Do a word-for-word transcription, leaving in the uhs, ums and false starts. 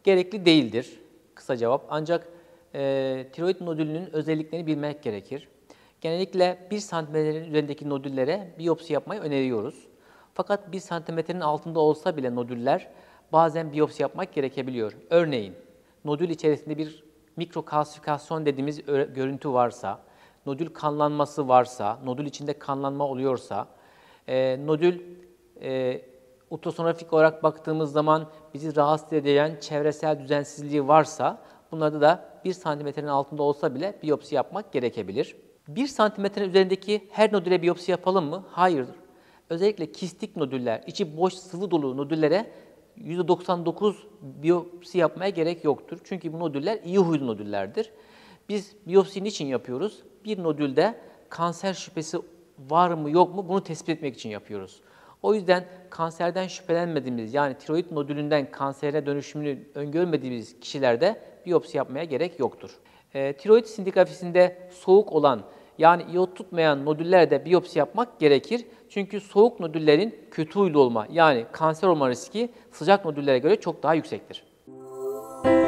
gerekli değildir. Kısa cevap. Ancak e, tiroid nodülünün özelliklerini bilmek gerekir. Genellikle bir santimetrenin üzerindeki nodüllere biyopsi yapmayı öneriyoruz. Fakat bir santimetrenin altında olsa bile nodüller bazen biyopsi yapmak gerekebiliyor. Örneğin nodül içerisinde bir mikrokalsifikasyon dediğimiz görüntü varsa, nodül kanlanması varsa, nodül içinde kanlanma oluyorsa, e, nodül e, ultrasonografik olarak baktığımız zaman bizi rahatsız eden çevresel düzensizliği varsa, bunlarda da bir santimetrenin altında olsa bile biyopsi yapmak gerekebilir. bir santimetrenin üzerindeki her nodüle biyopsi yapalım mı? Hayır. Özellikle kistik nodüller, içi boş sıvı dolu nodüllere yüzde doksan dokuz biyopsi yapmaya gerek yoktur. Çünkü bu nodüller iyi huylu nodüllerdir. Biz biyopsiyi niçin yapıyoruz? Bir nodülde kanser şüphesi var mı yok mu bunu tespit etmek için yapıyoruz. O yüzden kanserden şüphelenmediğimiz, yani tiroid nodülünden kansere dönüşümünü öngörmediğimiz kişilerde biyopsi yapmaya gerek yoktur. E, tiroid sindigrafisinde soğuk olan, yani iyot tutmayan nodüllerde biyopsi yapmak gerekir. Çünkü soğuk nodüllerin kötü huylu olma, yani kanser olma riski sıcak nodüllere göre çok daha yüksektir.